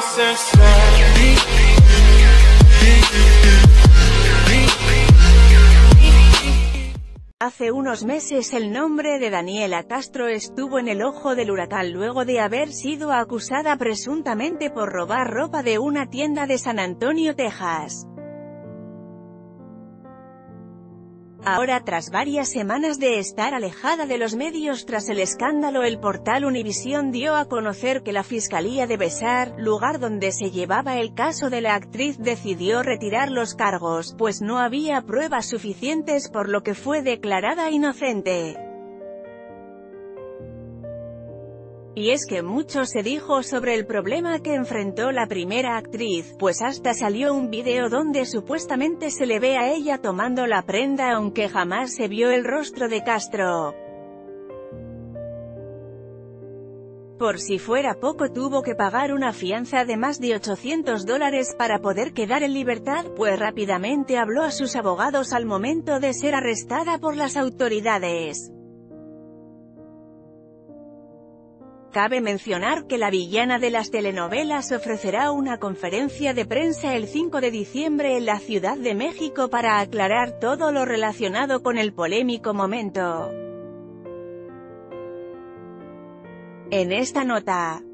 Hace unos meses el nombre de Daniela Castro estuvo en el ojo del huracán luego de haber sido acusada presuntamente por robar ropa de una tienda de San Antonio, Texas. Ahora, tras varias semanas de estar alejada de los medios tras el escándalo, el portal Univisión dio a conocer que la Fiscalía de Besar, lugar donde se llevaba el caso de la actriz, decidió retirar los cargos, pues no había pruebas suficientes, por lo que fue declarada inocente. Y es que mucho se dijo sobre el problema que enfrentó la primera actriz, pues hasta salió un video donde supuestamente se le ve a ella tomando la prenda, aunque jamás se vio el rostro de Castro. Por si fuera poco, tuvo que pagar una fianza de más de $800 para poder quedar en libertad, pues rápidamente habló a sus abogados al momento de ser arrestada por las autoridades. Cabe mencionar que la villana de las telenovelas ofrecerá una conferencia de prensa el 5 de diciembre en la Ciudad de México para aclarar todo lo relacionado con el polémico momento. En esta nota